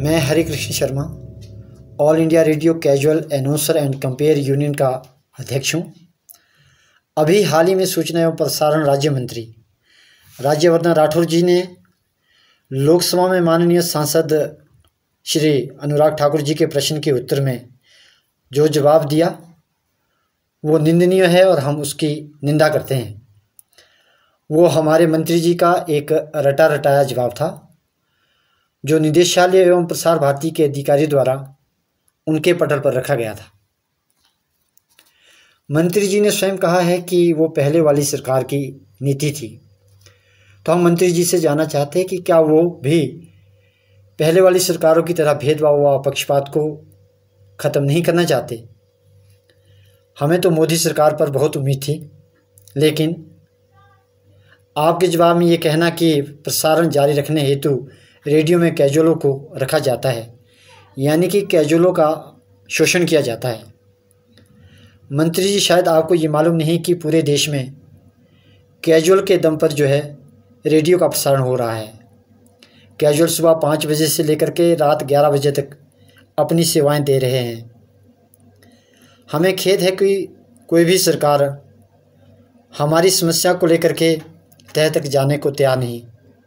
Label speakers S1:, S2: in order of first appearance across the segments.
S1: मैं Hare Krishna Sharma, all India radio casual announcer and compere union का अध्यक्ष हूँ। अभी हाल ही में सूचना एवं प्रसारण राज्य मंत्री राज्यवर्धन राठौर जी ने लोकसभा में माननीय सांसद श्री अनुराग ठाकुर जी के प्रश्न के उत्तर में जो जवाब दिया वो निंदनीय है और हम उसकी निंदा करते हैं। वो हमारे मंत्री जी का एक रटा रटाया जवाब था जो निदेशालय एवं प्रसार भारती के अधिकारी द्वारा उनके पटल पर रखा गया था। मंत्री जी ने स्वयं कहा है कि वो पहले वाली सरकार की नीति थी, तो हम मंत्री जी से जानना चाहते हैं कि क्या वो भी पहले वाली सरकारों की तरह भेदभाव व पक्षपात को ख़त्म नहीं करना चाहते। हमें तो मोदी सरकार पर बहुत उम्मीद थी, लेकिन आपके जवाब में ये कहना कि प्रसारण जारी रखने हेतु रेडियो में कैजुअलों को रखा जाता है, यानी कि कैजुअलों का शोषण किया जाता है। मंत्री जी, शायद आपको ये मालूम नहीं कि पूरे देश में कैजुअल के दम पर जो है रेडियो का प्रसारण हो रहा है। कैजुअल सुबह 5 बजे से लेकर के रात 11 बजे तक अपनी सेवाएं दे रहे हैं। हमें खेद है कि कोई भी सरकार हमारी समस्या को लेकर के तह तक जाने को तैयार नहीं,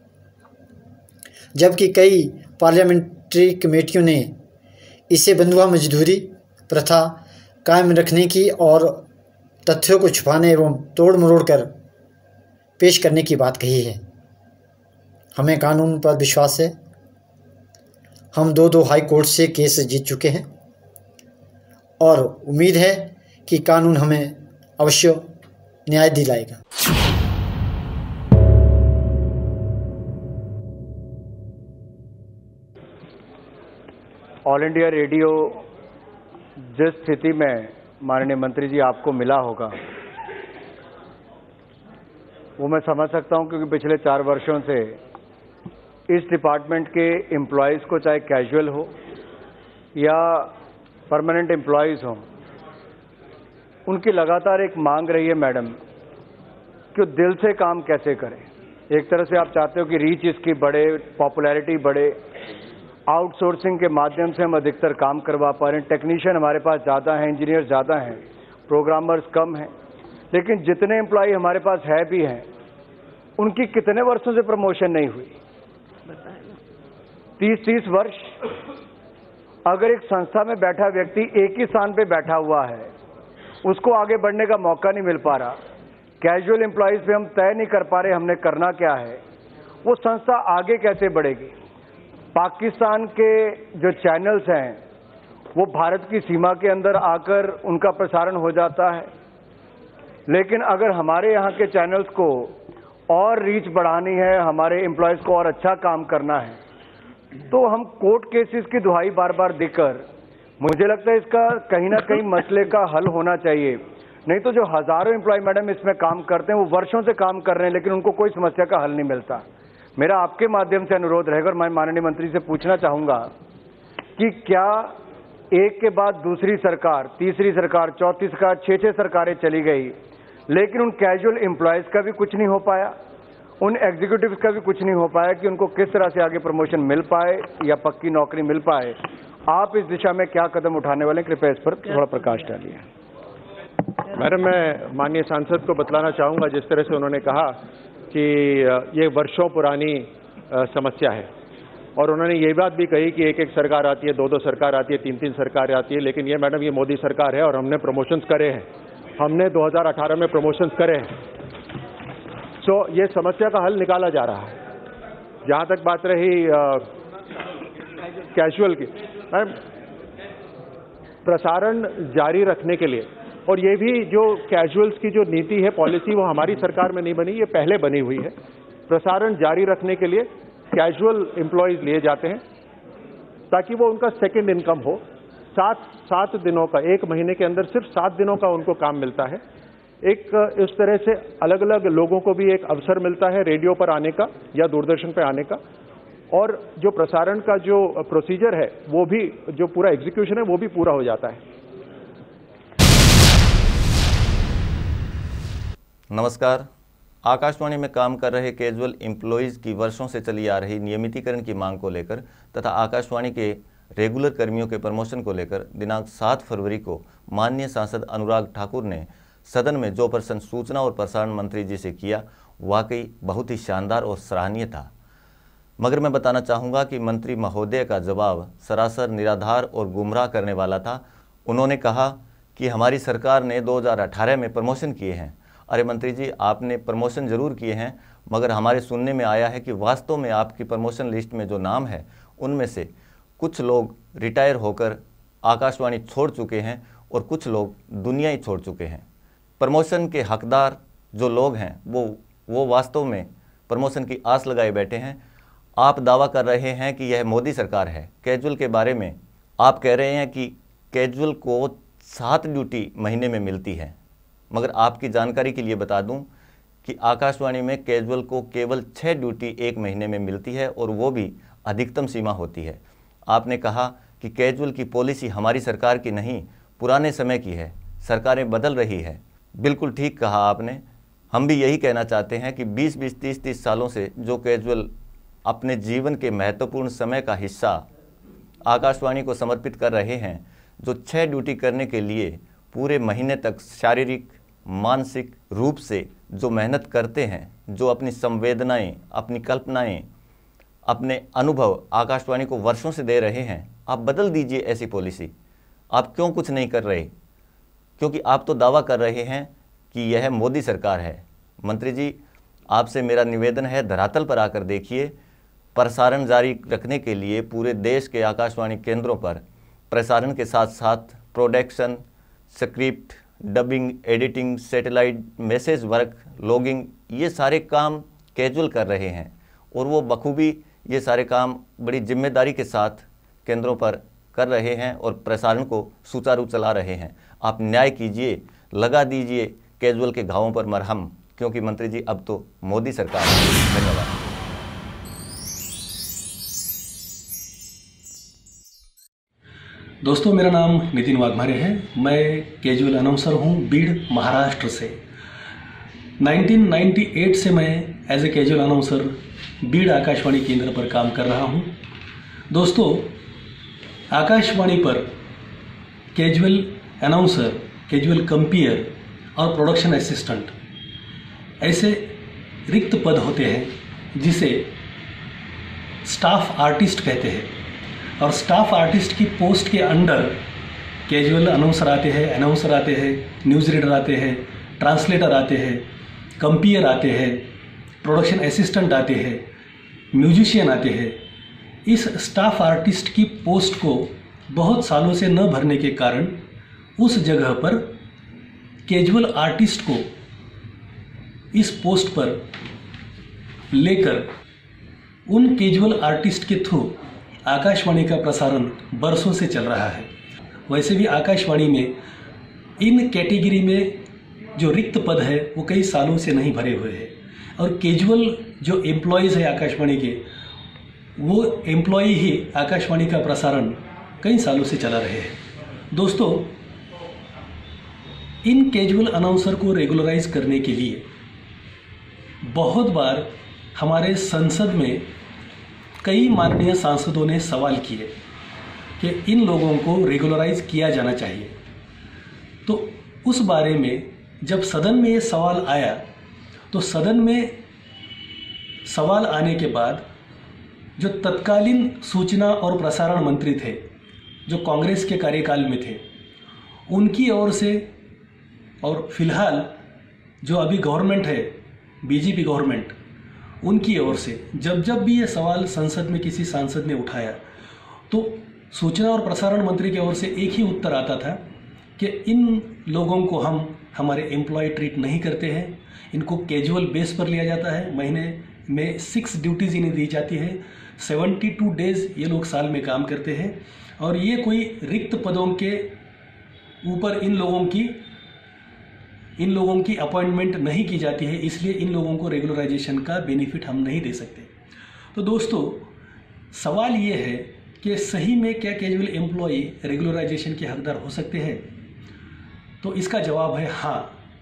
S1: जबकि कई पार्लियामेंट्री कमेटियों ने इसे बंधुआ मजदूरी प्रथा कायम रखने की और तथ्यों को छुपाने एवं तोड़ मरोड़ कर पेश करने की बात कही है। हमें कानून पर विश्वास है। हम दो हाई कोर्ट से केस जीत चुके हैं और उम्मीद है कि कानून हमें अवश्य न्याय दिलाएगा।
S2: ऑल इंडिया रेडियो जिस स्थिति में माननीय मंत्री जी आपको मिला होगा वो मैं समझ सकता हूं, क्योंकि पिछले 4 वर्षों से इस डिपार्टमेंट के एम्प्लॉयज़ को, चाहे कैजुअल हो या परमानेंट एम्प्लॉयज़ हों, उनकी लगातार एक मांग रही है मैडम कि वो दिल से काम कैसे करें। एक तरह से आप चाहते हो कि रीच इसकी बढ़े, पॉपुलैरिटी बढ़े, आउटसोर्सिंग के माध्यम से हम अधिकतर काम करवा पा रहे हैं। टेक्नीशियन हमारे पास ज़्यादा हैं, इंजीनियर ज़्यादा हैं, प्रोग्रामर्स कम हैं, लेकिन जितने एम्प्लॉय हमारे पास है भी हैं उनकी कितने वर्षों से प्रमोशन नहीं हुई? 30-30 वर्ष। अगर एक संस्था में बैठा व्यक्ति एक ही स्थान पे बैठा हुआ है, उसको आगे बढ़ने का मौका नहीं मिल पा रहा, कैजुअल एम्प्लॉयज़ पे हम तय नहीं कर पा रहे हमने करना क्या है, वो संस्था आगे कैसे बढ़ेगी? पाकिस्तान के जो चैनल्स हैं वो भारत की सीमा के अंदर आकर उनका प्रसारण हो जाता है, लेकिन अगर हमारे यहाँ के चैनल्स को और रीच बढ़ानी है, हमारे एम्प्लॉयज़ को और अच्छा काम करना है, तो हम कोर्ट केसेस की दुहाई बार बार देकर, मुझे लगता है इसका कहीं ना कहीं मसले का हल होना चाहिए। नहीं तो जो हज़ारों एम्प्लॉय मैडम इसमें काम करते हैं वो वर्षों से काम कर रहे हैं, लेकिन उनको कोई समस्या का हल नहीं मिलता। मेरा आपके माध्यम से अनुरोध रहेगा और मैं माननीय मंत्री से पूछना चाहूँगा कि क्या एक के बाद दूसरी सरकार, तीसरी सरकार, चौथी सरकार, 6 सरकारें चली गई, लेकिन उन कैजुअल एम्प्लॉयज़ का भी कुछ नहीं हो पाया, उन एग्जीक्यूटिव्स का भी कुछ नहीं हो पाया कि उनको किस तरह से आगे प्रमोशन मिल पाए या पक्की नौकरी मिल पाए। आप इस दिशा में क्या कदम उठाने वाले हैं, कृपया इस पर थोड़ा प्रकाश डालिए।
S3: मैडम, मैं माननीय सांसद को बतलाना चाहूँगा, जिस तरह से उन्होंने कहा कि ये वर्षों पुरानी समस्या है, और उन्होंने ये बात भी कही कि एक सरकार आती है, 2 सरकार आती है, 3 सरकार आती है, लेकिन ये मैडम ये मोदी सरकार है और हमने प्रमोशंस करे हैं, हमने 2018 में प्रमोशंस करे हैं। सो ये समस्या का हल निकाला जा रहा है। जहाँ तक बात रही कैजुअल की, मैडम प्रसारण जारी रखने के लिए, और ये भी जो कैजुअल्स की जो नीति है, पॉलिसी, वो हमारी सरकार में नहीं बनी, ये पहले बनी हुई है। प्रसारण जारी रखने के लिए कैजुअल एम्प्लॉयज़ लिए जाते हैं ताकि वो उनका सेकंड इनकम हो। 7 दिनों का, 1 महीने के अंदर सिर्फ 7 दिनों का उनको काम मिलता है। एक इस तरह से अलग अलग लोगों को भी एक अवसर मिलता है रेडियो पर आने का या दूरदर्शन पर आने का, और जो प्रसारण का जो प्रोसीजर है वो भी, जो पूरा एग्जीक्यूशन है वो भी पूरा हो जाता है।
S4: नमस्कार, आकाशवाणी में काम कर रहे कैजुअल एम्प्लॉयज़ की वर्षों से चली आ रही नियमितीकरण की मांग को लेकर तथा आकाशवाणी के रेगुलर कर्मियों के प्रमोशन को लेकर दिनांक 7 फरवरी को माननीय सांसद अनुराग ठाकुर ने सदन में जो प्रश्न सूचना और प्रसारण मंत्री जी से किया, वाकई बहुत ही शानदार और सराहनीय था। मगर मैं बताना चाहूँगा कि मंत्री महोदय का जवाब सरासर निराधार और गुमराह करने वाला था। उन्होंने कहा कि हमारी सरकार ने 2018 में प्रमोशन किए हैं। अरे मंत्री जी, आपने प्रमोशन ज़रूर किए हैं, मगर हमारे सुनने में आया है कि वास्तव में आपकी प्रमोशन लिस्ट में जो नाम है उनमें से कुछ लोग रिटायर होकर आकाशवाणी छोड़ चुके हैं और कुछ लोग दुनिया ही छोड़ चुके हैं। प्रमोशन के हकदार जो लोग हैं वो वास्तव में प्रमोशन की आस लगाए बैठे हैं। आप दावा कर रहे हैं कि यह मोदी सरकार है। कैजुअल के बारे में आप कह रहे हैं कि कैजुअल को 7 ड्यूटी महीने में मिलती है, मगर आपकी जानकारी के लिए बता दूं कि आकाशवाणी में कैजुअल को केवल 6 ड्यूटी एक महीने में मिलती है और वो भी अधिकतम सीमा होती है। आपने कहा कि कैजुअल की पॉलिसी हमारी सरकार की नहीं, पुराने समय की है, सरकारें बदल रही है। बिल्कुल ठीक कहा आपने। हम भी यही कहना चाहते हैं कि 20-20, 30-30 सालों से जो कैजुअल अपने जीवन के महत्वपूर्ण समय का हिस्सा आकाशवाणी को समर्पित कर रहे हैं, जो 6 ड्यूटी करने के लिए पूरे महीने तक शारीरिक मानसिक रूप से जो मेहनत करते हैं, जो अपनी संवेदनाएं, अपनी कल्पनाएं, अपने अनुभव आकाशवाणी को वर्षों से दे रहे हैं, आप बदल दीजिए ऐसी पॉलिसी। आप क्यों कुछ नहीं कर रहे? क्योंकि आप तो दावा कर रहे हैं कि यह मोदी सरकार है। मंत्री जी, आपसे मेरा निवेदन है, धरातल पर आकर देखिए। प्रसारण जारी रखने के लिए पूरे देश के आकाशवाणी केंद्रों पर प्रसारण के साथ साथ production, script, dubbing, editing, satellite message work, logging, ये सारे काम कैजुअल कर रहे हैं और वो बखूबी ये सारे काम बड़ी जिम्मेदारी के साथ केंद्रों पर कर रहे हैं और प्रसारण को सुचारू चला रहे हैं। आप न्याय कीजिए, लगा दीजिए कैजुअल के घावों पर मरहम, क्योंकि मंत्री जी अब तो मोदी सरकार है। धन्यवाद।
S5: दोस्तों, मेरा नाम नितिन वाघमारे है। मैं कैजुअल अनाउंसर हूँ बीड़, महाराष्ट्र से। 1998 से मैं as a casual announcer Beed Akashvani केंद्र पर काम कर रहा हूँ। दोस्तों, आकाशवाणी पर कैजुअल अनाउंसर, कैजुअल कंपेयर और प्रोडक्शन असिस्टेंट ऐसे रिक्त पद होते हैं जिसे स्टाफ आर्टिस्ट कहते हैं। और स्टाफ आर्टिस्ट की पोस्ट के अंडर कैजुअल अनाउंसर आते हैं, अनाउंसर आते हैं, न्यूज़ रीडर आते हैं, ट्रांसलेटर आते हैं, कंपेयर आते हैं, प्रोडक्शन असिस्टेंट आते हैं, म्यूजिशियन आते हैं। इस स्टाफ आर्टिस्ट की पोस्ट को बहुत सालों से न भरने के कारण उस जगह पर कैजुअल आर्टिस्ट को इस पोस्ट पर लेकर उन कैजुअल आर्टिस्ट के थ्रू आकाशवाणी का प्रसारण बरसों से चल रहा है। वैसे भी आकाशवाणी में इन कैटेगरी में जो रिक्त पद है वो कई सालों से नहीं भरे हुए हैं और कैजुअल जो एम्प्लॉयज़ है आकाशवाणी के, वो एम्प्लॉय ही आकाशवाणी का प्रसारण कई सालों से चला रहे हैं। दोस्तों, इन कैजुअल अनाउंसर को रेगुलराइज करने के लिए बहुत बार हमारे संसद में कई माननीय सांसदों ने सवाल किए कि इन लोगों को रेगुलराइज किया जाना चाहिए। तो उस बारे में जब सदन में ये सवाल आया तो सदन में सवाल आने के बाद जो तत्कालीन सूचना और प्रसारण मंत्री थे, जो कांग्रेस के कार्यकाल में थे, उनकी ओर से और फिलहाल जो अभी गवर्नमेंट है, बीजेपी गवर्नमेंट, उनकी ओर से जब जब भी ये सवाल संसद में किसी सांसद ने उठाया तो सूचना और प्रसारण मंत्री की ओर से एक ही उत्तर आता था कि इन लोगों को हम हमारे एम्प्लॉय ट्रीट नहीं करते हैं, इनको कैजुअल बेस पर लिया जाता है, महीने में 6 ड्यूटीज़ इन्हें दी जाती है, 72 डेज़ ये लोग साल में काम करते हैं और ये कोई रिक्त पदों के ऊपर इन लोगों की अपॉइंटमेंट नहीं की जाती है, इसलिए इन लोगों को रेगुलराइजेशन का बेनिफिट हम नहीं दे सकते। तो दोस्तों, सवाल ये है कि सही में क्या कैजुअल एम्प्लॉय रेगुलराइजेशन के हकदार हो सकते हैं? तो इसका जवाब है हाँ।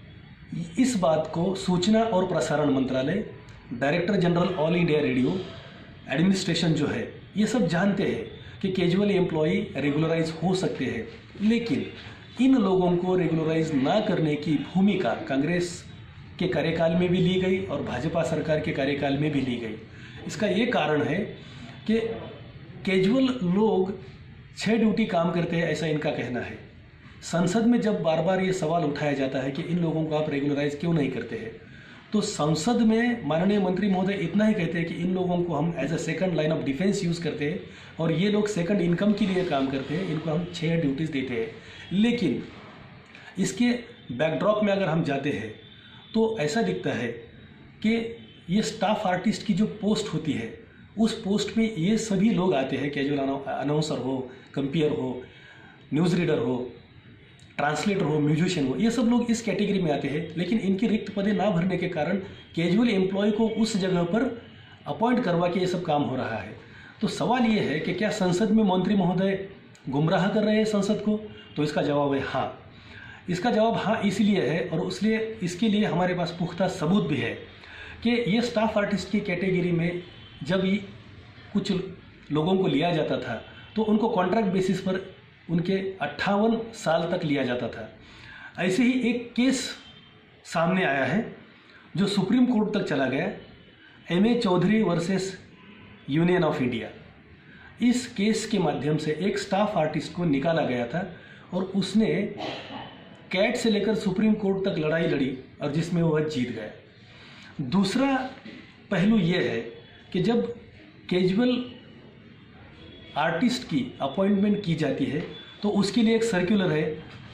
S5: इस बात को सूचना और प्रसारण मंत्रालय, director general all India radio, administration जो है, ये सब जानते हैं कि कैजुअल एम्प्लॉई रेगुलराइज हो सकते हैं, लेकिन इन लोगों को रेगुलराइज ना करने की भूमिका कांग्रेस के कार्यकाल में भी ली गई और भाजपा सरकार के कार्यकाल में भी ली गई। इसका ये कारण है कि कैजुअल लोग 6 ड्यूटी काम करते हैं, ऐसा इनका कहना है। संसद में जब बार बार ये सवाल उठाया जाता है कि इन लोगों को आप रेगुलराइज क्यों नहीं करते हैं, तो संसद में माननीय मंत्री महोदय इतना ही कहते हैं कि इन लोगों को हम as a second line of defence use करते हैं और ये लोग सेकंड इनकम के लिए काम करते हैं, इनको हम 6 ड्यूटीज़ देते हैं। लेकिन इसके बैकड्रॉप में अगर हम जाते हैं तो ऐसा दिखता है कि ये स्टाफ आर्टिस्ट की जो पोस्ट होती है, उस पोस्ट में ये सभी लोग आते हैं, कैजुअल अनाउंसर हो, कंपेयर हो, न्यूज़ रीडर हो, ट्रांसलेटर हो, म्यूजिशियन हो, ये सब लोग इस कैटेगरी में आते हैं। लेकिन इनकी रिक्त पदें ना भरने के कारण कैजुअल एम्प्लॉय को उस जगह पर अपॉइंट करवा के ये सब काम हो रहा है। तो सवाल ये है कि क्या संसद में मंत्री महोदय गुमराह कर रहे हैं संसद को? तो इसका जवाब है हाँ। इसका जवाब हाँ इसलिए है, और इसके लिए हमारे पास पुख्ता सबूत भी है कि ये स्टाफ आर्टिस्ट की कैटेगरी में जब ये कुछ लोगों को लिया जाता था तो उनको कॉन्ट्रैक्ट बेसिस पर उनके 58 साल तक लिया जाता था। ऐसे ही एक केस सामने आया है जो सुप्रीम कोर्ट तक चला गया, M.A. Chaudhary versus union of India. इस केस के माध्यम से एक स्टाफ आर्टिस्ट को निकाला गया था और उसने कैट से लेकर सुप्रीम कोर्ट तक लड़ाई लड़ी और जिसमें वह जीत गया। दूसरा पहलू यह है कि जब कैजुअल आर्टिस्ट की अपॉइंटमेंट की जाती है तो उसके लिए एक सर्कुलर है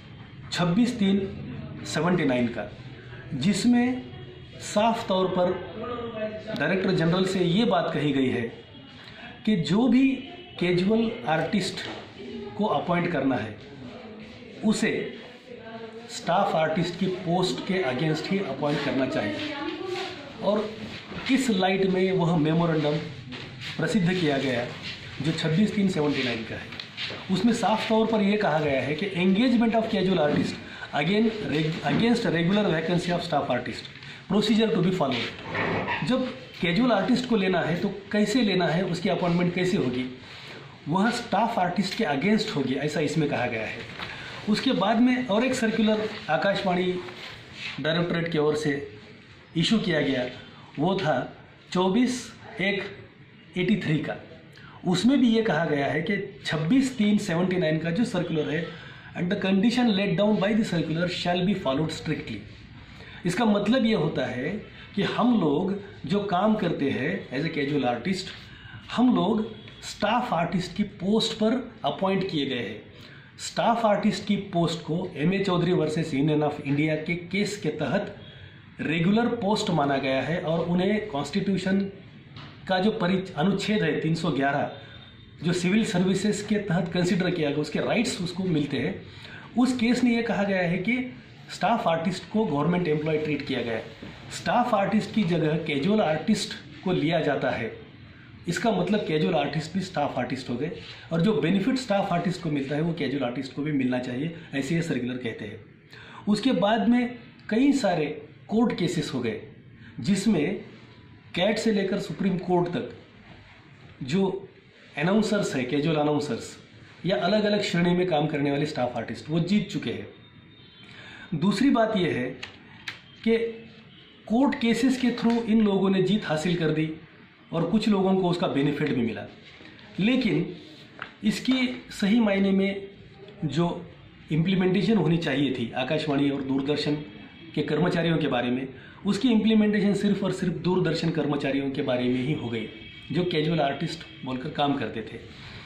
S5: 26/3/79 का, जिसमें साफ तौर पर डायरेक्टर जनरल से ये बात कही गई है कि जो भी कैजुअल आर्टिस्ट को अपॉइंट करना है उसे स्टाफ आर्टिस्ट की पोस्ट के अगेंस्ट ही अपॉइंट करना चाहिए। और इस लाइट में वह मेमोरेंडम प्रसिद्ध किया गया जो 26/3/79 का है। उसमें साफ तौर पर यह कहा गया है कि engagement of casual artist against regular vacancy of staff artist, procedure to be followed. जब कैजुअल आर्टिस्ट को लेना है तो कैसे लेना है, उसकी अपॉइंटमेंट कैसे होगी, वह स्टाफ आर्टिस्ट के अगेंस्ट होगी, ऐसा इसमें कहा गया है। उसके बाद में और एक सर्कुलर आकाशवाणी डायरेक्टरेट की ओर से इशू किया गया, वो था 24/1/83 का। उसमें भी ये कहा गया है कि 26/3/79 का जो सर्कुलर है, and the condition laid down by the circular shall be followed strictly. इसका मतलब ये होता है कि हम लोग जो काम करते हैं एज ए कैजुअल आर्टिस्ट, हम लोग स्टाफ आर्टिस्ट की पोस्ट पर अपॉइंट किए गए हैं। स्टाफ आर्टिस्ट की पोस्ट को M.A. Chaudhary versus union of India के केस के तहत रेगुलर पोस्ट माना गया है और उन्हें कॉन्स्टिट्यूशन का जो अनुच्छेद है 311 जो सिविल सर्विसेज के तहत कंसिडर किया गया, उसके राइट्स उसको मिलते हैं। उस केस में यह कहा गया है कि स्टाफ आर्टिस्ट को गवर्नमेंट एम्प्लॉय ट्रीट किया गया है। स्टाफ आर्टिस्ट की जगह कैजुअल आर्टिस्ट को लिया जाता है, इसका मतलब कैजुअल आर्टिस्ट भी स्टाफ आर्टिस्ट हो गए और जो बेनिफिट स्टाफ आर्टिस्ट को मिलता है वो कैजुअल आर्टिस्ट को भी मिलना चाहिए, ऐसे ये सर्कुलर कहते हैं। उसके बाद में कई सारे कोर्ट केसेस हो गए जिसमें कैट से लेकर सुप्रीम कोर्ट तक जो अनाउंसर्स है, कैजुअल अनाउंसर्स या अलग अलग श्रेणी में काम करने वाले स्टाफ आर्टिस्ट, वो जीत चुके हैं। दूसरी बात यह है कि कोर्ट केसेस के थ्रू इन लोगों ने जीत हासिल कर दी और कुछ लोगों को उसका बेनिफिट भी मिला, लेकिन इसकी सही मायने में जो इम्प्लीमेंटेशन होनी चाहिए थी आकाशवाणी और दूरदर्शन के कर्मचारियों के बारे में, उसकी इम्प्लीमेंटेशन सिर्फ और सिर्फ दूरदर्शन कर्मचारियों के बारे में ही हो गई जो कैजुअल आर्टिस्ट बोलकर काम करते थे।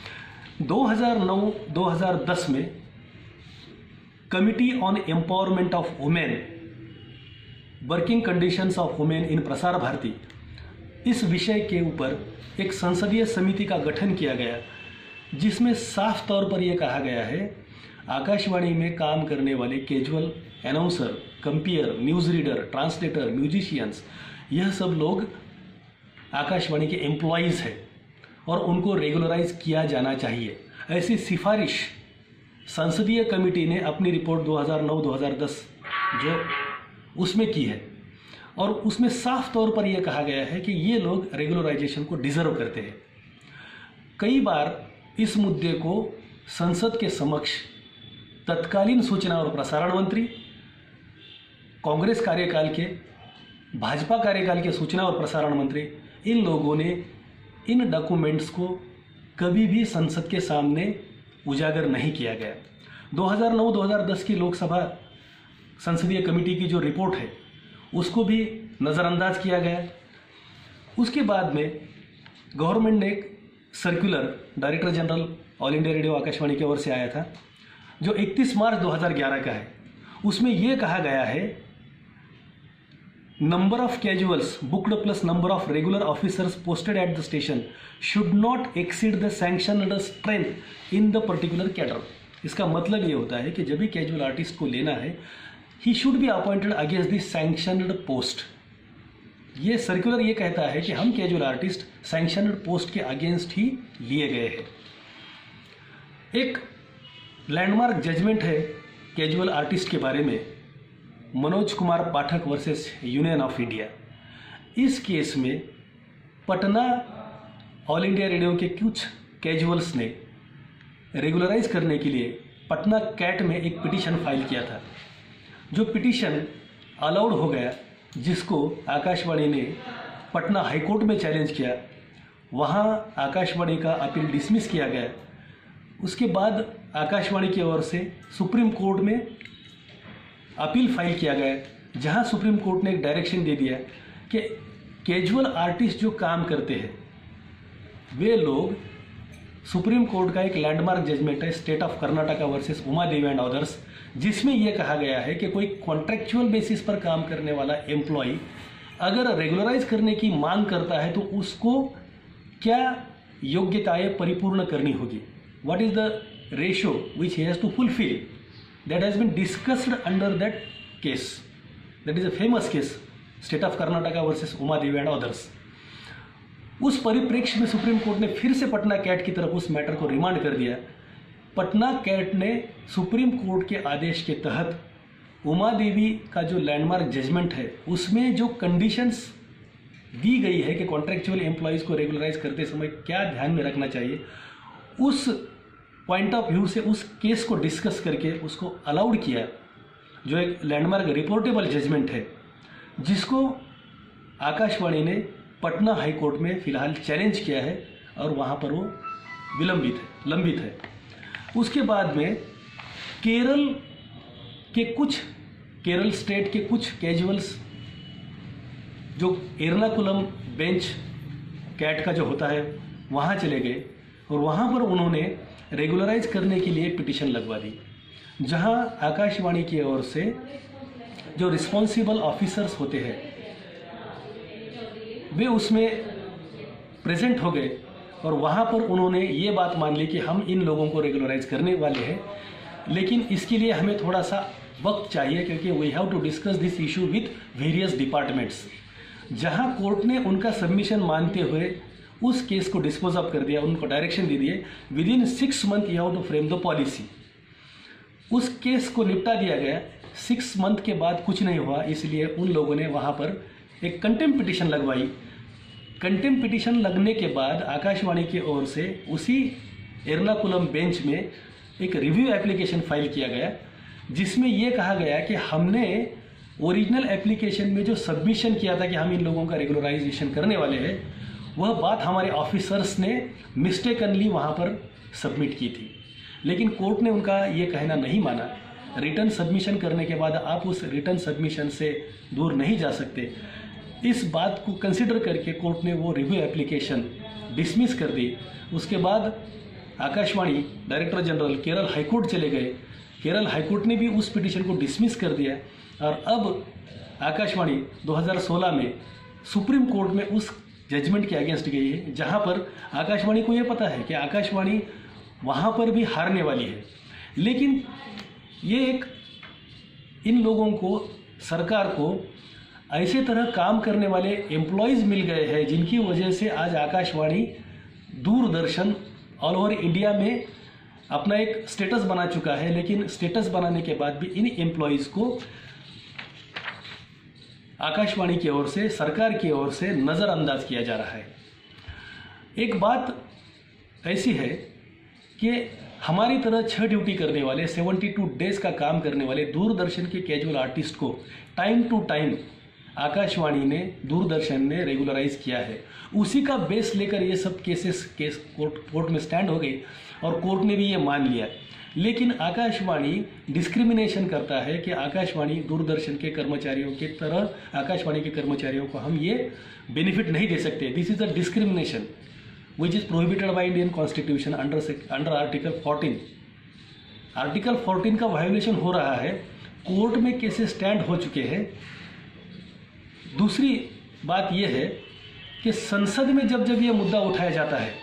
S5: 2009-2010 में committee on empowerment of women, working conditions of women in Prasar Bharati, इस विषय के ऊपर एक संसदीय समिति का गठन किया गया जिसमें साफ तौर पर यह कहा गया है आकाशवाणी में काम करने वाले casual announcer, compere, news reader, translator, musicians, यह सब लोग आकाशवाणी के एम्प्लॉयज़ हैं और उनको रेगुलराइज किया जाना चाहिए। ऐसी सिफारिश संसदीय कमेटी ने अपनी रिपोर्ट 2009-2010 जो उसमें की है, और उसमें साफ तौर पर यह कहा गया है कि ये लोग रेगुलराइजेशन को डिजर्व करते हैं। कई बार इस मुद्दे को संसद के समक्ष तत्कालीन सूचना और प्रसारण मंत्री, कांग्रेस कार्यकाल के, भाजपा कार्यकाल के सूचना और प्रसारण मंत्री, इन लोगों ने इन डॉक्यूमेंट्स को कभी भी संसद के सामने उजागर नहीं किया गया। 2009-2010 की लोकसभा संसदीय कमेटी की जो रिपोर्ट है उसको भी नज़रअंदाज किया गया। उसके बाद में गवर्नमेंट ने एक circular director general all India radio Akashvani की ओर से आया था, जो 31 मार्च 2011 का है। उसमें यह कहा गया है, number of casuals booked plus number of regular officers posted at the station should not exceed the sanctioned strength in the particular cadre. इसका मतलब ये होता है कि जब भी कैजुअल आर्टिस्ट को लेना है, he should be appointed against the sanctioned post. ये सर्कुलर ये कहता है कि हम कैजुअल आर्टिस्ट सैंक्शनड पोस्ट के अगेंस्ट ही लिए गए हैं। एक लैंडमार्क जजमेंट है कैजुअल आर्टिस्ट के बारे में, Manoj Kumar Pathak versus union of India. इस केस में पटना ऑल इंडिया रेडियो के कुछ कैजुअल्स ने रेगुलराइज करने के लिए पटना कैट में एक पिटीशन फाइल किया था, जो पिटीशन अलाउड हो गया, जिसको आकाशवाणी ने पटना हाईकोर्ट में चैलेंज किया। वहाँ आकाशवाणी का अपील डिसमिस किया गया। उसके बाद आकाशवाणी की ओर से सुप्रीम कोर्ट में अपील फाइल किया गया, जहां सुप्रीम कोर्ट ने एक डायरेक्शन दे दिया कि कैजुअल आर्टिस्ट जो काम करते हैं वे लोग, सुप्रीम कोर्ट का एक लैंडमार्क जजमेंट है state of Karnataka versus Uma Devi and others, जिसमें यह कहा गया है कि कोई कॉन्ट्रेक्चुअल बेसिस पर काम करने वाला एम्प्लॉय अगर रेगुलराइज करने की मांग करता है तो उसको क्या योग्यताएं परिपूर्ण करनी होगी, what is the ratio which he has to fulfill, that has been discussed under that case. That is a famous case, state of Karnataka versus Uma Devi and others. उस परिप्रेक्ष्य में सुप्रीम कोर्ट ने फिर से Patna cat की तरफ उस matter को रिमांड कर दिया। पटना कैट ने सुप्रीम कोर्ट के आदेश के तहत उमा देवी का जो लैंडमार्क जजमेंट है उसमें जो कंडीशंस दी गई है कि कॉन्ट्रेक्चुअल एम्प्लॉयज को रेगुलराइज करते समय क्या ध्यान में रखना चाहिए, उस पॉइंट ऑफ व्यू से उस केस को डिस्कस करके उसको अलाउड किया, जो एक लैंडमार्क रिपोर्टेबल जजमेंट है, जिसको आकाशवाणी ने पटना हाई कोर्ट में फिलहाल चैलेंज किया है और वहाँ पर वो लंबित है। उसके बाद में केरल स्टेट के कुछ कैजुअल्स जो एर्नाकुलम बेंच कैट का जो होता है वहाँ चले गए और वहाँ पर उन्होंने रेगुलराइज करने के लिए पिटीशन लगवा दी, जहाँ आकाशवाणी की ओर से जो रिस्पॉन्सिबल ऑफिसर्स होते हैं वे उसमें प्रेजेंट हो गए और वहाँ पर उन्होंने ये बात मान ली कि हम इन लोगों को रेगुलराइज करने वाले हैं, लेकिन इसके लिए हमें थोड़ा सा वक्त चाहिए क्योंकि we have to discuss this issue with various departments. जहाँ कोर्ट ने उनका सबमिशन मानते हुए उस केस को डिस्पोज ऑफ कर दिया, उनको डायरेक्शन दे दिए within 6 month you have to frame the policy. उस केस को निपटा दिया गया। 6 मंथ के बाद कुछ नहीं हुआ, इसलिए उन लोगों ने वहाँ पर एक कंटेम्प्ट पिटीशन लगवाई। कंटेम्प्ट पिटीशन लगने के बाद आकाशवाणी की ओर से उसी एर्नाकुलम बेंच में एक रिव्यू एप्लीकेशन फाइल किया गया, जिसमें यह कहा गया कि हमने ओरिजिनल एप्लीकेशन में जो सबमिशन किया था कि हम इन लोगों का रेगुलराइजेशन करने वाले हैं, वह बात हमारे ऑफिसर्स ने मिस्टेकनली वहाँ पर सबमिट की थी, लेकिन कोर्ट ने उनका ये कहना नहीं माना। रिटर्न सबमिशन करने के बाद आप उस रिटर्न सबमिशन से दूर नहीं जा सकते। इस बात को कंसिडर करके कोर्ट ने वो रिव्यू एप्लीकेशन डिसमिस कर दी। उसके बाद Akashvani director general Kerala high court चले गए। केरल हाईकोर्ट ने भी उस पिटीशन को डिसमिस कर दिया और अब आकाशवाणी 2016 में सुप्रीम कोर्ट में उस जजमेंट के अगेंस्ट गई है, जहां पर आकाशवाणी को यह पता है कि आकाशवाणी वहां पर भी हारने वाली है, लेकिन ये एक इन लोगों को, सरकार को ऐसे तरह काम करने वाले एम्प्लॉयज़ मिल गए हैं जिनकी वजह से आज Akashvani Doordarshan all over India में अपना एक स्टेटस बना चुका है। लेकिन स्टेटस बनाने के बाद भी इन एम्प्लॉयज़ को आकाशवाणी की ओर से, सरकार की ओर से नज़रअंदाज किया जा रहा है। एक बात ऐसी है कि हमारी तरह 6 ड्यूटी करने वाले, 72 डेज का काम करने वाले दूरदर्शन के कैजुअल आर्टिस्ट को टाइम टू टाइम आकाशवाणी ने, दूरदर्शन ने रेगुलराइज किया है। उसी का बेस लेकर ये सब केस कोर्ट में स्टैंड हो गए और कोर्ट ने भी ये मान लिया। लेकिन आकाशवाणी डिस्क्रिमिनेशन करता है कि आकाशवाणी दूरदर्शन के कर्मचारियों की तरह आकाशवाणी के कर्मचारियों को हम ये बेनिफिट नहीं दे सकते। This is a discrimination which is prohibited by Indian Constitution under Article 14. Article 14 का वायोलेशन हो रहा है, कोर्ट में केसेस स्टैंड हो चुके हैं। दूसरी बात यह है कि संसद में जब जब यह मुद्दा उठाया जाता है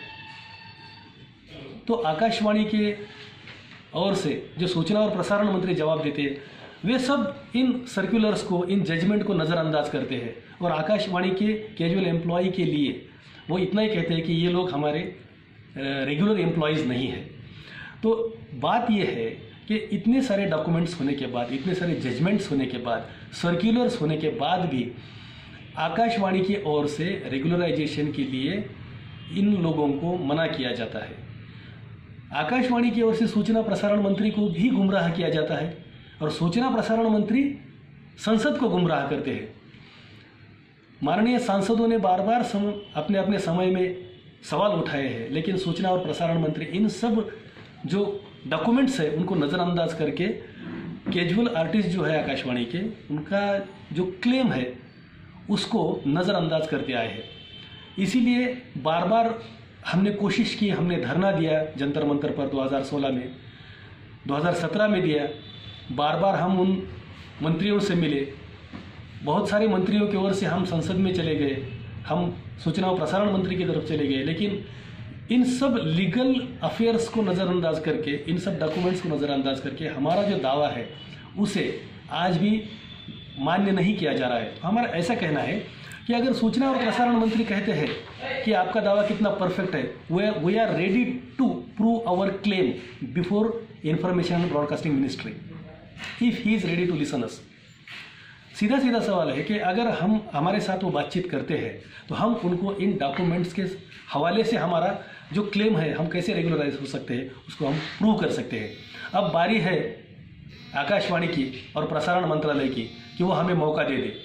S5: तो आकाशवाणी के ओर से जो सूचना और प्रसारण मंत्री जवाब देते हैं, वे सब इन सर्कुलर्स को, इन जजमेंट को नज़रअंदाज करते हैं और आकाशवाणी के कैजुअल एम्प्लॉय के लिए वो इतना ही कहते हैं कि ये लोग हमारे रेगुलर एम्प्लॉयज़ नहीं हैं। तो बात ये है कि इतने सारे डॉक्यूमेंट्स होने के बाद, इतने सारे जजमेंट्स होने के बाद, सर्कुलर्स होने के बाद भी आकाशवाणी की ओर से रेगुलराइजेशन के लिए इन लोगों को मना किया जाता है। आकाशवाणी की ओर से सूचना प्रसारण मंत्री को भी गुमराह किया जाता है और सूचना प्रसारण मंत्री संसद को गुमराह करते हैं। माननीय सांसदों ने बार बार अपने अपने समय में सवाल उठाए हैं, लेकिन सूचना और प्रसारण मंत्री इन सब जो डॉक्यूमेंट्स है उनको नज़रअंदाज करके कैजुअल आर्टिस्ट जो है आकाशवाणी के, उनका जो क्लेम है उसको नज़रअंदाज करते आए हैं। इसीलिए बार बार हमने कोशिश की, हमने धरना दिया जंतर मंतर पर 2016 में, 2017 में दिया। बार बार हम उन मंत्रियों से मिले, बहुत सारे मंत्रियों की ओर से हम संसद में चले गए, हम सूचना और प्रसारण मंत्री की तरफ चले गए, लेकिन इन सब लीगल अफेयर्स को नज़रअंदाज करके, इन सब डॉक्यूमेंट्स को नज़रअंदाज करके हमारा जो दावा है उसे आज भी मान्य नहीं किया जा रहा है। हमारा ऐसा कहना है कि अगर सूचना और प्रसारण मंत्री कहते हैं कि आपका दावा कितना परफेक्ट है, we are ready to prove our claim before information and broadcasting ministry if he is ready to listen us. सीधा सीधा सवाल है कि अगर हम हमारे साथ वो बातचीत करते हैं तो हम उनको इन डॉक्यूमेंट्स के हवाले से हमारा जो क्लेम है हम कैसे रेगुलराइज हो सकते हैं उसको हम प्रूव कर सकते हैं। अब बारी है आकाशवाणी की और प्रसारण मंत्रालय की कि वो हमें मौका दे दे।